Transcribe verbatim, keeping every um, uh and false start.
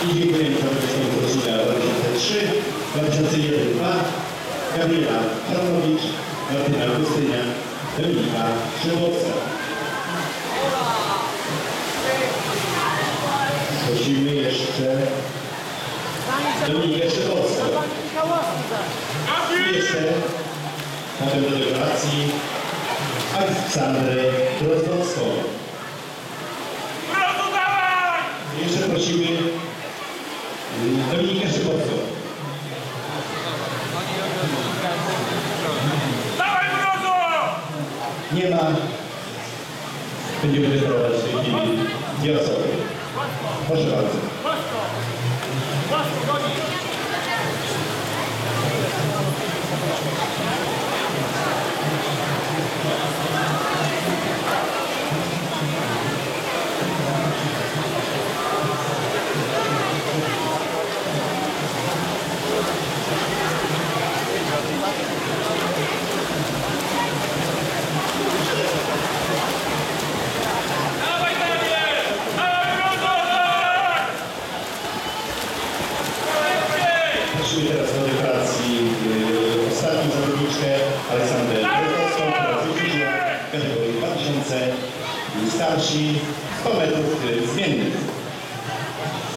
I dziękujemy za wystąpienie Korsika dwa tysiące trzy, dwa tysiące jeden dwa, Gabriela Harnowicz, Martyna Augustynia, Dominika Szybowska. Prosimy jeszcze Dominikę Szybowską. I jeszcze na tę do dekoracji Aleksandrę Drozdowską. I jeszcze prosimy Dominikę Szybowską. Nie ma. Będziemy dekorować w tej chwili dwie osoby. Proszę bardzo. Prosimy teraz do dekoracji yy, ostatnią zawodniczkę Aleksandrę Drozdowską, która wychodziła w kategorii dwa tysiące i starsi sto metrów zmiennych.